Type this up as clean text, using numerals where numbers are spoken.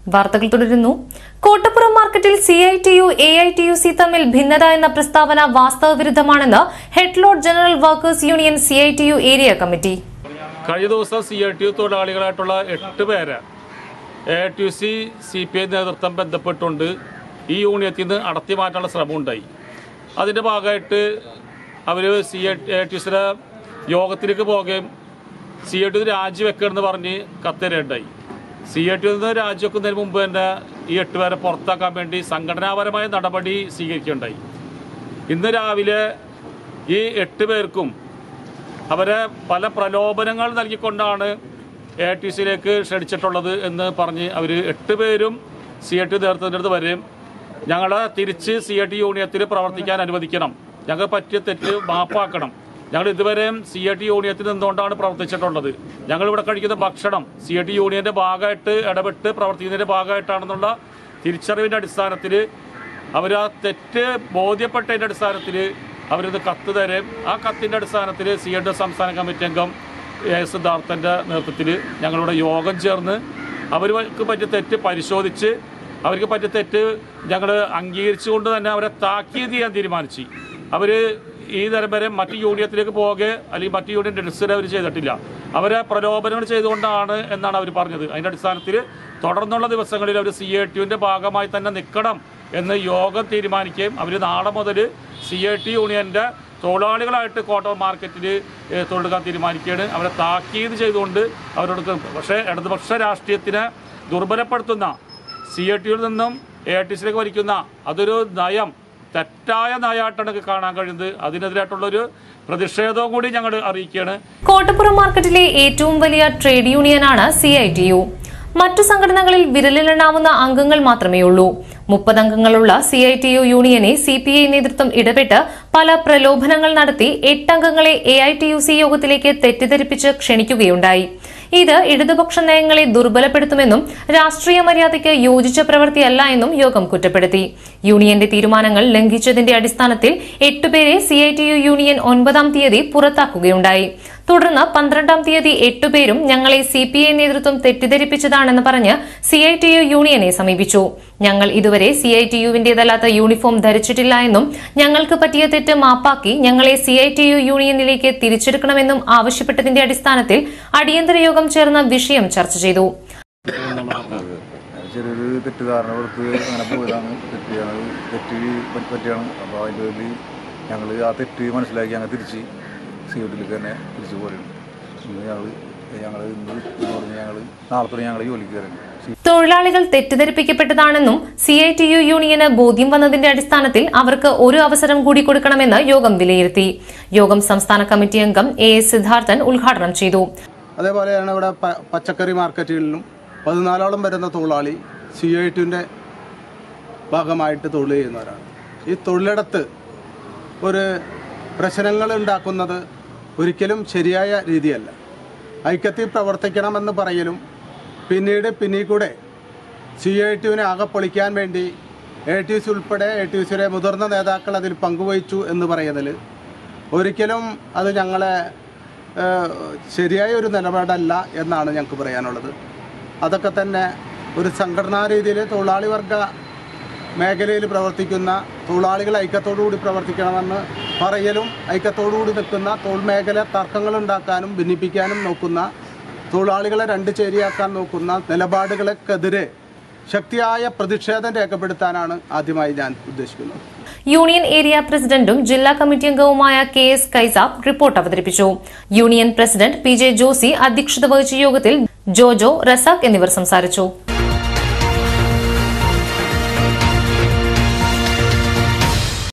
വാർത്തകൾ തുടരുന്നു. കോട്ടപ്പുറം മാർക്കറ്റിൽ CITU AITUC തമ്മിൽ ഭിന്നത എന്ന പ്രസ്താവന വാസ്തവവിരുദ്ധമാണെന്ന് head load general workers union CITU area committee. കഴിഞ്ഞ ദിവസം CITU തൊഴിലാളികളായിട്ടുള്ള 8 പേരെ AITUC CPI നേതൃത്വം ബന്ധപ്പെട്ടുകൊണ്ട് ഈ യൂണിയത്തിൽ നിന്ന് അടർത്തി മാറ്റാനുള്ള ശ്രമമുണ്ടായി. അതിൻ്റെ ഭാഗമായിട്ട് അവർ AITUCയുടെ യോഗത്തിലേക്ക് പോകുകയും CITU രാജിവെക്കണമെന്ന് പറഞ്ഞ് കത്തരയുണ്ടായി. CITU രാജിവെക്കുന്നതിന് മുമ്പ് തന്നെ ഈ 8 പേരെ പുറത്താക്കാൻ വേണ്ടി സംഘടനാപരമായ നടപടി സ്വീകരിക്കുകയുണ്ടായി. ഇന്ന് രാവിലെ ഈ 8 പേർക്കും അവരെ പല പ്രലോഭനങ്ങൾ നൽകിക്കൊണ്ടാണ് AITUCയിലേക്ക് ക്ഷണിച്ചിട്ടുള്ളത് എന്ന് പറഞ്ഞ് അവർ 8 പേരും CITU നേതൃത്വത്തിൻ്റെ അടുത്ത് വരും. ഞങ്ങളെ തിരിച്ച് CITU യൂണിയത്തിൽ പ്രവർത്തിക്കാൻ അനുവദിക്കണം, ഞങ്ങൾ പറ്റിയ തെറ്റ് മാപ്പാക്കണം, ഞങ്ങൾ ഇതുവരെയും CITU യൂണിയത്തിൽ നിന്നുകൊണ്ടാണ് പ്രവർത്തിച്ചിട്ടുള്ളത്, ഞങ്ങളിവിടെ കഴിക്കുന്ന ഭക്ഷണം CITU യൂണിയൻ്റെ ഭാഗമായിട്ട് ഇടപെട്ട് പ്രവർത്തിക്കുന്നതിൻ്റെ ഭാഗമായിട്ടാണെന്നുള്ള തിരിച്ചറിവിൻ്റെ അടിസ്ഥാനത്തിൽ അവർ ആ തെറ്റ് ബോധ്യപ്പെട്ടതിൻ്റെ അടിസ്ഥാനത്തിൽ അവരിത് കത്ത് തരും. ആ കത്തിൻ്റെ അടിസ്ഥാനത്തിൽ CITU സംസ്ഥാന കമ്മിറ്റി അംഗം സിദ്ധാർത്ഥൻ്റെ നേതൃത്വത്തിൽ ഞങ്ങളുടെ യോഗം ചേർന്ന് അവർക്ക് പറ്റിയ തെറ്റ് പരിശോധിച്ച് അവർക്ക് പറ്റിയ തെറ്റ് ഞങ്ങൾ അംഗീകരിച്ചുകൊണ്ട് തന്നെ അവരെ താക്കീത് ചെയ്യാൻ തീരുമാനിച്ചു. അവർ ഈ തരം വരെ മറ്റ് യൂണിയത്തിലേക്ക് പോകുക അല്ലെങ്കിൽ മറ്റ് യൂണിയൻ രജിസ്റ്റർ അവർ ചെയ്തിട്ടില്ല. അവരെ പ്രലോഭനങ്ങൾ ചെയ്തുകൊണ്ടാണ് എന്നാണ് അവർ പറഞ്ഞത്. അതിൻ്റെ അടിസ്ഥാനത്തിൽ തുടർന്നുള്ള ദിവസങ്ങളിൽ അവർ CITUവിൻ്റെ ഭാഗമായി തന്നെ നിൽക്കണം എന്ന് യോഗം തീരുമാനിക്കുകയും അവർ നാളെ മുതൽ CITU യൂണിയൻ്റെ തൊഴിലാളികളായിട്ട് കോട്ടപ്പുറം മാർക്കറ്റിൽ തൊഴിലെടുക്കാൻ തീരുമാനിക്കുകയാണ്. അവരെ താക്കീത് ചെയ്തുകൊണ്ട് അവരോട്. പക്ഷേ ഇടതുപക്ഷ രാഷ്ട്രീയത്തിനെ ദുർബലപ്പെടുത്തുന്ന CITUവിൽ നിന്നും AITUCയിലേക്ക് വലിക്കുന്ന അതൊരു നയം, തെറ്റായ നയമായിട്ടാണ് കാണാൻ കഴിയുന്നത്. അതിനെതിരായിട്ടുള്ളൊരു പ്രതിഷേധവും കൂടി ഞങ്ങൾ അറിയിക്കുകയാണ്. കോട്ടപ്പുറം മാർക്കറ്റിലെ ഏറ്റവും വലിയ ട്രേഡ് യൂണിയനാണ് CITU. മറ്റു സംഘടനകളിൽ വിരലിലെണ്ണാവുന്ന അംഗങ്ങൾ മാത്രമേയുള്ളൂ. 30 അംഗങ്ങളുള്ള CITU യൂണിയനെ CPI നേതൃത്വം ഇടപെട്ട് പല പ്രലോഭനങ്ങൾ നടത്തി 8 അംഗങ്ങളെ AITUC യോഗത്തിലേക്ക് തെറ്റിദ്ധരിപ്പിച്ച് ക്ഷണിക്കുകയുണ്ടായി. ഇത് ഇടതുപക്ഷ നയങ്ങളെ ദുർബലപ്പെടുത്തുമെന്നും രാഷ്ട്രീയ മര്യാദയ്ക്ക് യോജിച്ച പ്രവൃത്തിയല്ല എന്നും യോഗം കുറ്റപ്പെടുത്തി. യൂണിയന്റെ തീരുമാനങ്ങൾ ലംഘിച്ചതിന്റെ അടിസ്ഥാനത്തിൽ 8 പേരെ CITU യൂണിയൻ 9-ാം തീയതി പുറത്താക്കുകയുണ്ടായി. തുടർന്ന് 12-ാം തീയതി 8 പേരും ഞങ്ങളെ CPI നേതൃത്വം തെറ്റിദ്ധരിപ്പിച്ചതാണെന്ന് പറഞ്ഞ് CITU യൂണിയനെ സമീപിച്ചു. ഞങ്ങൾ ഇതുവരെ CITUവിന്റേതല്ലാത്ത യൂണിഫോം ധരിച്ചിട്ടില്ല എന്നും ഞങ്ങൾക്ക് പറ്റിയ തെറ്റ് മാപ്പാക്കി ഞങ്ങളെ CITU യൂണിയനിലേക്ക് തിരിച്ചെടുക്കണമെന്നും ആവശ്യപ്പെട്ടതിന്റെ അടിസ്ഥാനത്തിൽ അടിയന്തര യോഗം ചേർന്ന വിഷയം ചർച്ച ചെയ്തു. ചെറിയൊരു തെറ്റിദ്ധാരണകൾക്ക് അങ്ങനെ പോയതാണ്, പറ്റിയാണ്. അപ്പോൾ അതിൻ്റെ പേരിൽ ഞങ്ങൾ ആ തെറ്റ് മനസ്സിലാക്കി ഞങ്ങൾ തിരിച്ച് CITUവിലേക്ക് തന്നെ തിരിച്ചു പോരുന്നു. ഞങ്ങൾ നാളെ ഞങ്ങൾ ജോലിക്ക് കയറുന്നു. തൊഴിലാളികൾ തെറ്റിദ്ധരിപ്പിക്കപ്പെട്ടതാണെന്നും CITU യൂണിയന് ബോധ്യം വന്നതിന്റെ അടിസ്ഥാനത്തിൽ അവർക്ക് ഒരു അവസരം കൂടി കൊടുക്കണമെന്ന് യോഗം വിലയിരുത്തി. യോഗം സംസ്ഥാന കമ്മിറ്റി അംഗം AS സിദ്ധാർത്ഥൻ ഉദ്ഘാടനം ചെയ്തു. അതേപോലെയാണ് ഇവിടെ പച്ചക്കറി മാർക്കറ്റുകളിലും 14ഓളം വരുന്ന തൊഴിലാളി CITUവിൻ്റെ ഭാഗമായിട്ട് തൊഴിൽ ചെയ്യുന്നവരാണ്. ഈ തൊഴിലിടത്ത് ഒരു പ്രശ്നങ്ങൾ ഉണ്ടാക്കുന്നത് ഒരിക്കലും ശരിയായ രീതിയല്ല. ഐക്യത്തിൽ പ്രവർത്തിക്കണമെന്ന് പറയലും പിന്നീട് കൂടെ CITUവിനെ ആകെ പൊളിക്കാൻ വേണ്ടി AITUC ഉൾപ്പെടെ AITUCയുടെ മുതിർന്ന നേതാക്കൾ അതിൽ പങ്കുവഹിച്ചു എന്ന് പറയുന്നതിൽ ഒരിക്കലും അത് ഞങ്ങളെ ശരിയായ ഒരു നിലപാടല്ല എന്നാണ് ഞങ്ങൾക്ക് പറയാനുള്ളത്. അതൊക്കെ തന്നെ ഒരു സംഘടനാ രീതിയിൽ തൊഴിലാളി വർഗ മേഖലയിൽ പ്രവർത്തിക്കുന്ന തൊഴിലാളികൾ ഐക്യത്തോടുകൂടി പ്രവർത്തിക്കണമെന്ന് പറയലും ഐക്യത്തോടുകൂടി നിൽക്കുന്ന തൊഴിൽ മേഖല തർക്കങ്ങളുണ്ടാക്കാനും ഭിന്നിപ്പിക്കാനും നോക്കുന്ന തൊഴിലാളികളെ രണ്ട് ചേരിയാക്കാൻ നോക്കുന്ന നിലപാടുകൾക്കെതിരെ ശക്തിയായ പ്രതിഷേധം രേഖപ്പെടുത്താനാണ് ആദ്യമായി ഞാൻ ഉദ്ദേശിക്കുന്നത്. യൂണിയൻ ഏരിയ പ്രസിഡന്റും ജില്ലാ കമ്മിറ്റി അംഗവുമായ KS കൈസാബ് റിപ്പോർട്ട് അവതരിപ്പിച്ചു. യൂണിയൻ പ്രസിഡന്റ് PJ ജോസി അധ്യക്ഷത വഹിച്ച യോഗത്തിൽ ജോജോ, റസാഖ് എന്നിവർ സംസാരിച്ചു.